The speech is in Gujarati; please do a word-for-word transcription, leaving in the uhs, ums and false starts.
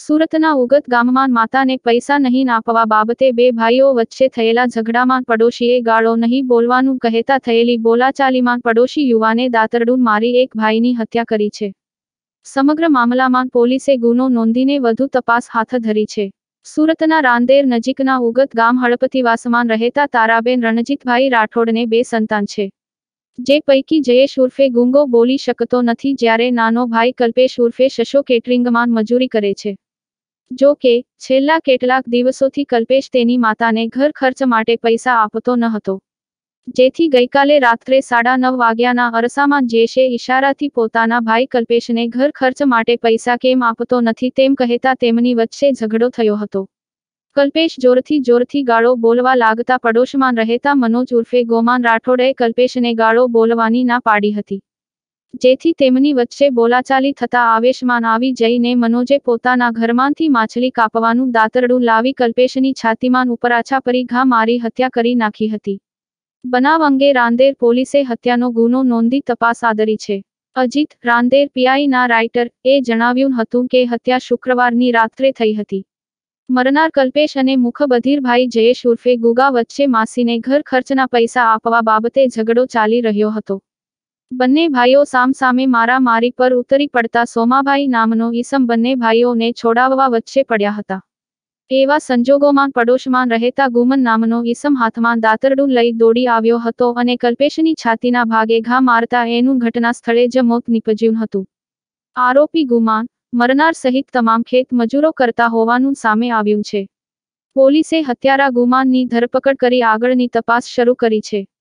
સુરતના ઉગત ગામમાં માતાને પૈસા નહીં આપવા બાબતે બે ભાઈઓ વચ્ચે થયેલા ઝઘડામાં પડોશીએ ગાળો નહીં બોલવાનું કહેતા થયેલી બોલાચાલીમાં પડોશી યુવાને દાતરડું મારી એક ભાઈની હત્યા કરી છે। સમગ્ર મામલામાં પોલીસે ગુનો નોંધીને વધુ તપાસ હાથ ધરી છે। સુરતના રાંદેર નજીકના ઉગત ગામ હળપતિવાસમાં રહેતા તારાબેન રણજીતભાઈ રાઠોડને બે સંતાન છે, જે પૈકી જયેશ ઉર્ફે ગુંગો બોલી શકતો નથી, જ્યારે નાનો ભાઈ કલ્પેશ ઉર્ફે શશો કેટરિંગમાં મજૂરી કરે છે। જો કે છેલ્લા કેટલાક દિવસોથી કલ્પેશ તેની માતાને ઘર ખર્ચ માટે પૈસા આપતો ન હતો, જેથી ગઈકાલે રાત્રે સાડા નવ વાગ્યાના અરસામાં જયેશે ઇશારાથી પોતાના ભાઈ કલ્પેશને ઘર ખર્ચ માટે પૈસા કેમ આપતો નથી તેમ કહેતા તેમની વચ્ચે ઝઘડો થયો હતો। કલ્પેશ જોરથી જોરથી ગાળો બોલવા લાગતા પડોશમાં રહેતા મનોજ ઉર્ફે ગોમાન રાઠોડે કલ્પેશને ગાળો બોલવાની ના પાડી હતી, જેથી તેમની વચ્ચે બોલાચાલી થતા આવેશમાં આવી જઈને મનોજે પોતાના ઘરમાંથી માછલી કાપવાનું દાતરડું લાવી કલ્પેશની છાતીમાં ઉપરાછા પરી ઘા મારી હત્યા કરી નાખી હતી। બનાવ અંગે રાંદેર પોલીસે હત્યાનો ગુનો નોંધી તપાસ આદરી છે। અજીત રાંદેર પીઆઈના રાઇટર એ જણાવ્યું હતું કે હત્યા શુક્રવારની રાત્રે થઈ હતી। મરનાર કલ્પેશ અને મુખબધીર ભાઈ જયેશ ઉર્ફે ગુગા વચ્ચે માસીને ઘર ખર્ચના પૈસા આપવા બાબતે ઝઘડો ચાલી રહ્યો હતો। બંને ભાઈઓ સામસામે મારામારી પર ઉતરી પડતા સોમાભાઈ નામનો ઈસમ બંને ભાઈઓને છોડાવવા વચ્ચે પડ્યા હતા। એવા સંજોગોમાં પડોશમાં રહેતા ગુમન નામનો ઈસમ હાથમાં દાતરડું લઈ દોડી આવ્યો હતો અને કલ્પેશની છાતીના ભાગે ઘા મારતા એનું ઘટના સ્થળે જ મોત નીપજ્યું હતું। આરોપી ગુમાન મરનાર સહિત તમામ ખેત મજૂરો કરતા હોવાનું સામે આવ્યું છે। પોલીસે હત્યારા ગુમાનની ધરપકડ કરી આગળની તપાસ શરૂ કરી છે।